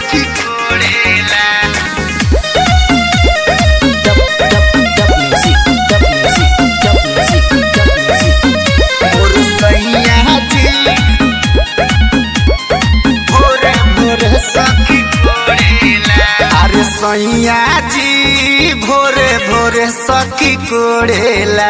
सखी कोड़ेला। मोर सैया जी भोरे भोरे सखी कोड़ेला। अरे सैया जी भोरे भोरे सखी कोड़ेला।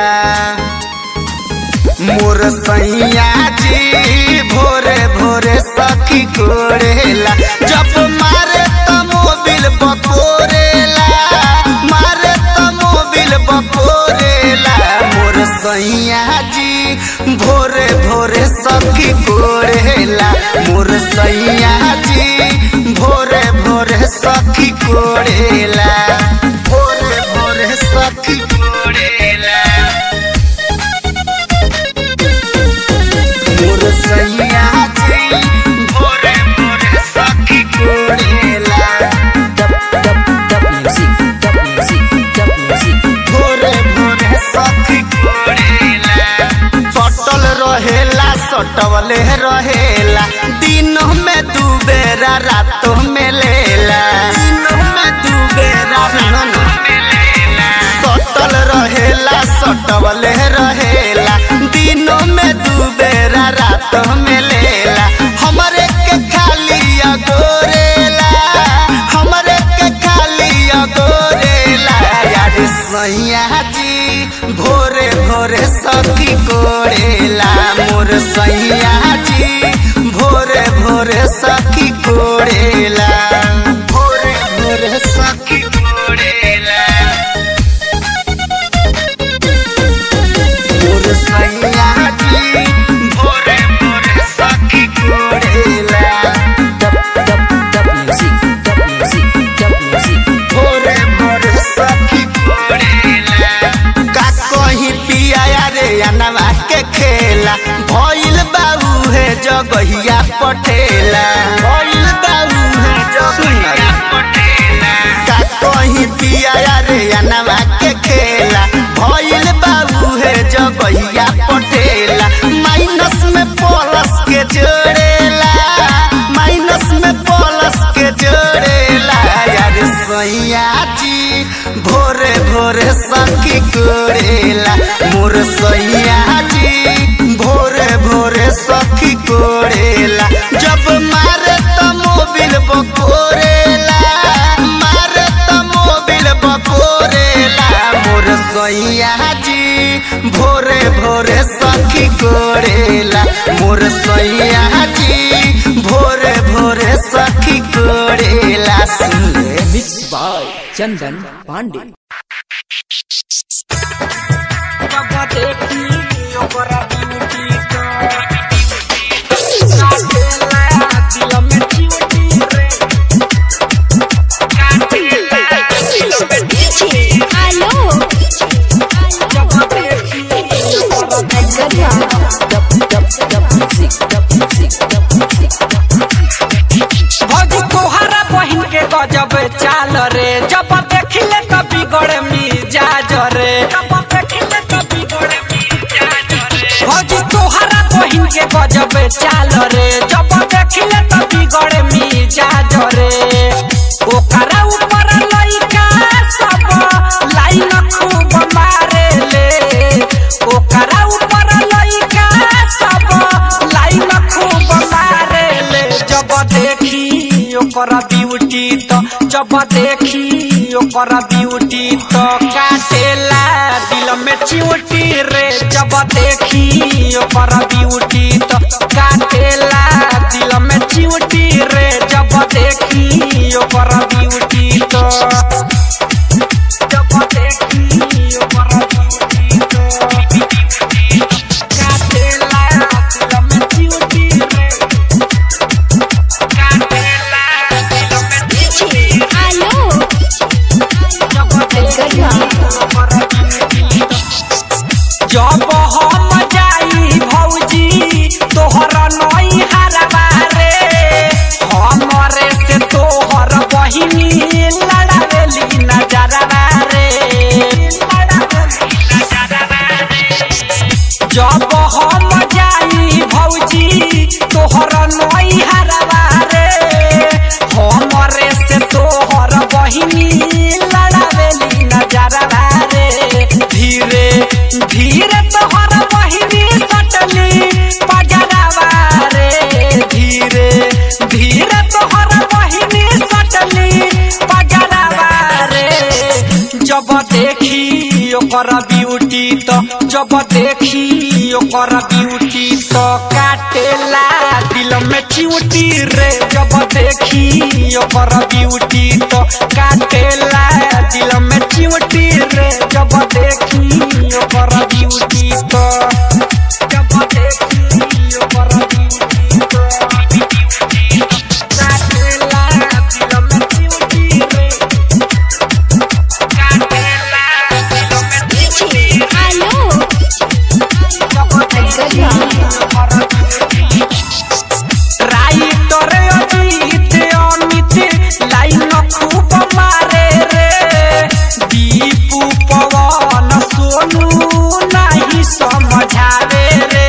मोर सैया जी भोरे भोरे सखी कोड़ेला। जब मारे त मोबिल बकोरेला, मारे त मोबिल बकोरेला। मोर सैया जी भोरे भोरे सखी कोड़ेला। मोर सैया जी भोरे भोरे सखी कोड़ेला। भोरे भोरे सखी कोड़ेला। मोर सैया जी भोरे भोरे सखी कोड़ेला। भोरे भोरे सखी कोड़ेला। सटल रहेला सटवले रहेला। दिनों में दू बेरा रातों में लेला। दिनों में दू बेरा रातों में लेला। सटल रहेला सटवले रहेला। दिनों में दू बेरा रातों में लेला। हमरे के खाली अगोरेला, हमरे के खाली अगोरेला। यार सैया जी भोरे भोरे सखी कोड़ेला। मोर सैया जी भोरे भोरे सखी कोड़ेला। भोरे भोरे सखी कोड़ेला। मोर सैया जी भोरे भोरे सखी कोड़ेला। भोरे भोरे सखी कोड़ेला। का कहीं पिया रे अनवा के खेला। भइल बाबू है जगहिया पटेला। भइल बाबू है जगहिया पटेला। का कहीं पिया रे अनवा के खेला। भइल बाबू है जगहिया पटेला। माइनस में प्लस के जोड़ेला, माइनस में प्लस के जोड़ेला। यार सैया जी भोरे भोरे सखी कोड़ेला। मोर सैया जी भोरे भोरे सखी कोड़ेला। जब मारे त मोबिल बकोरेला, मारे त मोबिल बकोरेला। मोर सैया जी भोरे भोरे सखी कोड़ेला। मोर सैया जी भोरे भोरे सखी कोड़ेला। Mix by Chandan Pandey. भौजी तोहरा बहिन के गजब चाल रे। जब देखिले त बिगड़े मिजाज रे। भौजी तोहरा बहिन के गजब चाल रे। जब देखिले त बिगड़े मिजाज रे। ओकरा ऊपर लइका सब लाइन खूब मारे ले। ओकरा ऊपर लइका सब लाइन खूब मारे ले। जब देखी ओकरा ब्यूटी तो, जब देखी ओकरा ब्यूटी तो काटेला दिल में चिमटी रे। जब देखी ओकरा ब्यूटी तो काटेला दिल में चिमटी रे। जब देखी ओकरा ब्यूटी तो, जब देखी ओकरा ब्यूटी तो काटेला दिल में चिमटी रे। काटेला दिल में जब हम जाई भौजी जब देखी ओकर ब्यूटी तो काटेला दिल में चिउटी रे। जब देखी ओकर ब्यूटी तो काटेला दिल में चिउटी रे। जब देखी ओकर ब्यूटी तो जब देखी ओकर ब्यूटी तो काटेला दिल में चिउटी रे। काटेला दिल में राइटर अजीत अमित लाइन खूब मारे रे। दीपू पवन सोनू नहीं समझावे रे।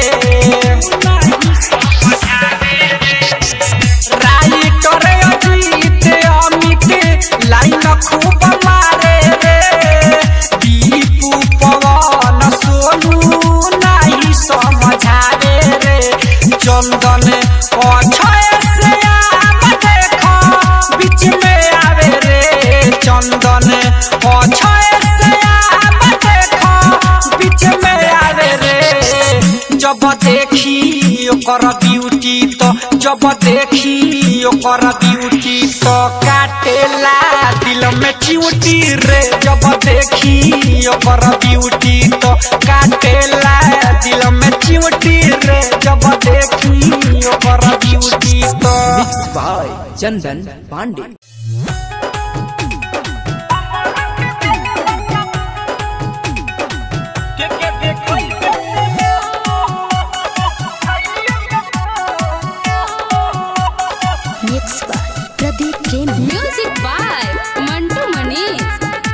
राइटर अजीत अमित लाइन खूब मारे रे। दीपू पवन सोनू नहीं समझावे रे। चंदन अक्षय से आम देखो बीच में आवे रे। चंदन अक्षय से आम देखो बीच में आवे रे। जब देखी ओकर ब्यूटी तो जब देखी ओकर ब्यूटी तो काटेला दिल में चिउटी रे। जब देखी ओकर ब्यूटी तो काटेला दिल में चिउटी रे। जब देखी ओकर ब्यूटी तो mix by Chandan Pandey. Mix by Pradeep Premi. Music by Mantu Manish.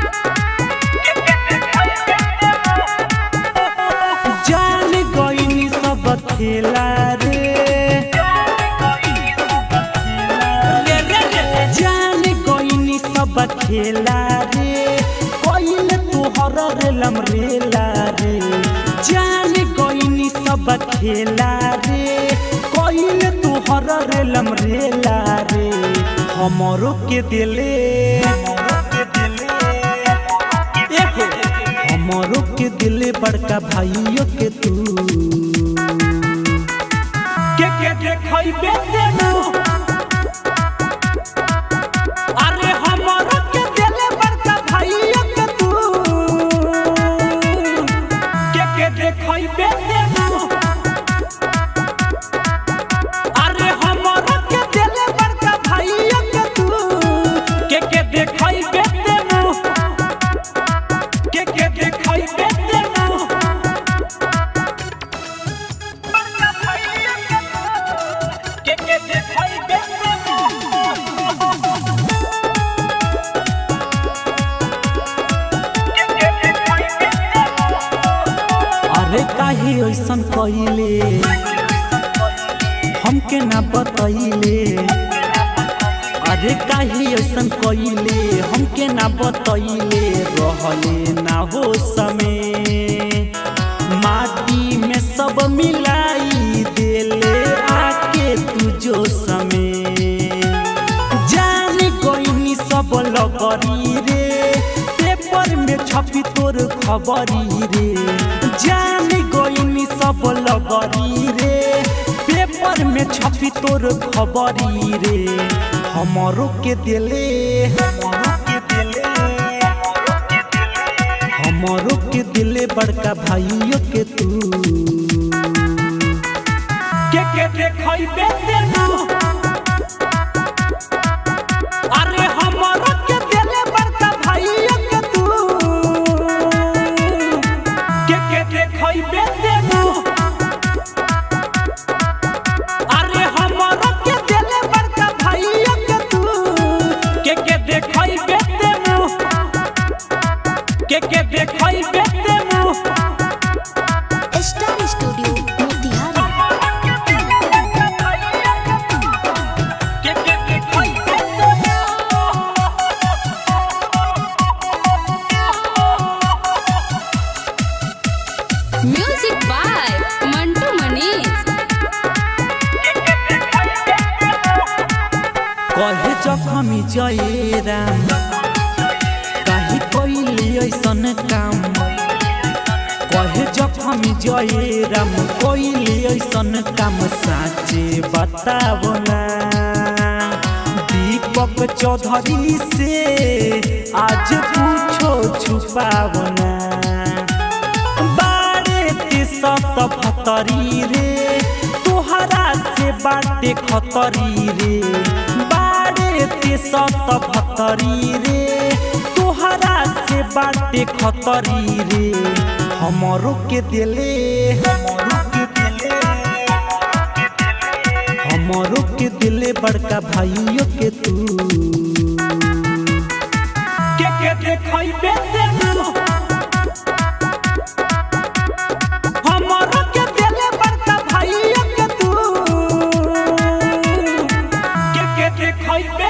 जान गईनी सब खेला रे। जान गईनी सब खेला रे। कोइल तोहर रेलम रेला रे। जान गईनी सब खेला रे। कोइल तोहर रेलम रेला रे। हमरो के दिले हमरो के दिले बड़का भाइयों के तू के खइबे देनु। अरे हमरो के दिले बड़का भाइयों के तू के खइबे देनु। अरे हमरो के दिले बड़का भाइयों के तू के खइबे देनु। के खइबे देनु। के खइबे देनु। अरे काहे ऐसन कइले हमके ना बतइले। अरे काहे ऐसन कइले हमके ना बतइले। रहले ना हो समय माटी में सब मिलाई देले आके तू जो समय। जान गईनी सब लगरी रे। पेपर में छपी तोर खबरी रे। जान गईनी सब लगरी रे। पेपर में छपी तोर खबरी रे। हमरो के दिले हमरो के दिले बड़का भाइयों के तू के खइबे देनु। अरे हमरो के दिले बड़का भाइयों के तू के खइबे देनु। अरे हमरो के दिले बड़का भाइयों के तू के खइबे देनु। के खइबे देनु। Star studio Motihari. Music by Mantu Manish. कहे जखमी जय राम काहे कइले ऐसन काम। कहे जखमी बये राम कोइली ऐसन काम साचे बताओ ना दीपक चौधरी से आज पूछो छुपाओ ना बारे ते सत फतरी रे तोहरा से बाटे खतरी रे बारे ते सत फतरी रे तोहरा से बाटे खतरी रे हमरो के दिले हमरो के दिले बड़का भाइयों के तू के देखई बेते हमरो के दिले बड़का भाइयों के तू के देखई